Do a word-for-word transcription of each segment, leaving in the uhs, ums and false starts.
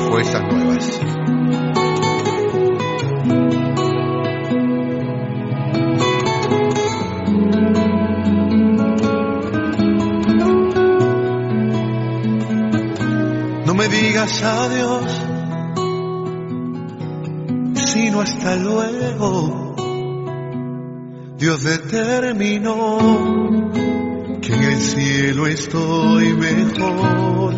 fuerzas nuevas. No me digas adiós, sino hasta luego. Dios determinó que en el cielo estoy mejor.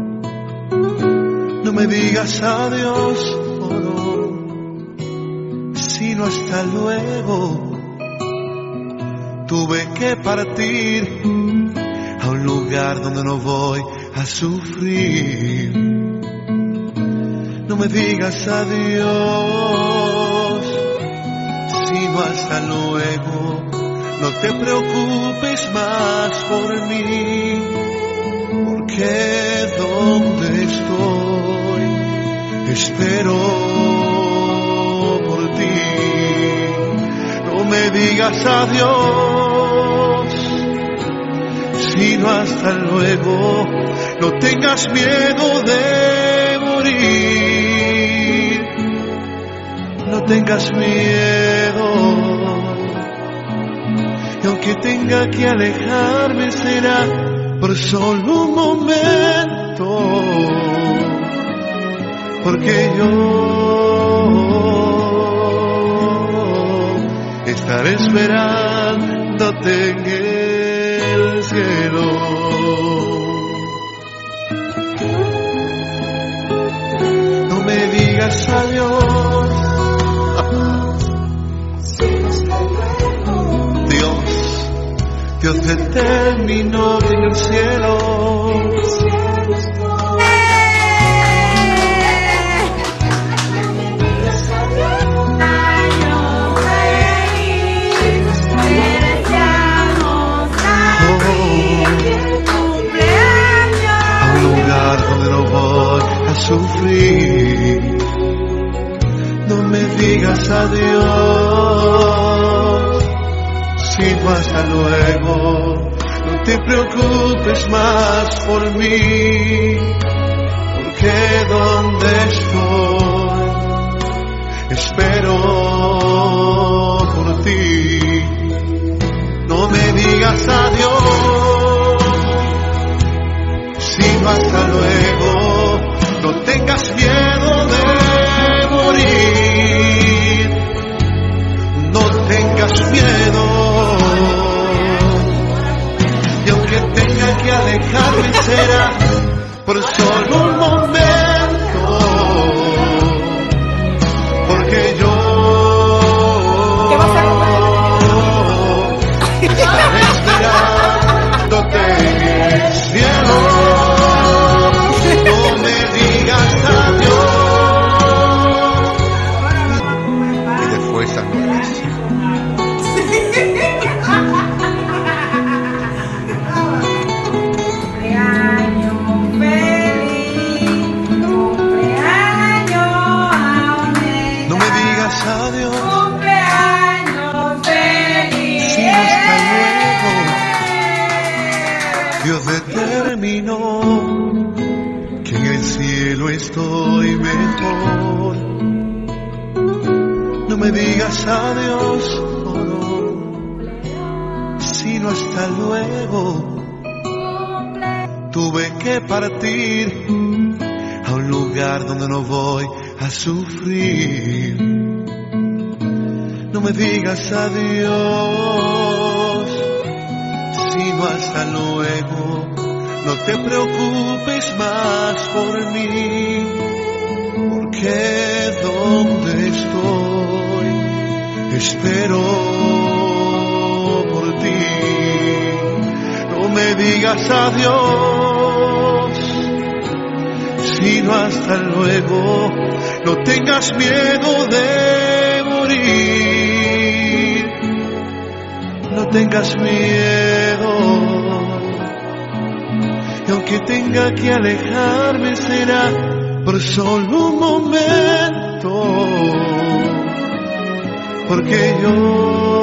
No me digas adiós, oh no, sino hasta luego. Tuve que partir a un lugar donde no voy a sufrir. No me digas adiós, sino hasta luego. No te preocupes más por mí, porque donde estoy espero por ti. No me digas adiós, sino hasta luego. No tengas miedo de morir, no tengas miedo. Y aunque tenga que alejarme será por solo un momento, porque yo estaré esperándote en el cielo. No me digas adiós, Dios determinó que en el cielo, a un lugar donde no voy a sufrir. No me digas adiós, sino hasta luego. No te preocupes más por mí, porque donde estoy espero por ti. No me digas adiós, sino hasta luego. No tengas miedo de morir, no tengas miedo. Y aunque tenga que alejarme será por solo un momento, porque yo estaré esperándote en el cielo. No me digas adiós. Y de fuerzas nuevas. Dios determinó que en el cielo estoy mejor. No me digas adiós, oh no, sino hasta luego. Tuve que partir a un lugar donde no voy a sufrir. No me digas adiós, sino hasta luego. No te preocupes más por mí, porque donde estoy espero por ti. No me digas adiós, sino hasta luego. No tengas miedo de morir, no tengas miedo. Y aunque tenga que alejarme será por solo un momento, porque yo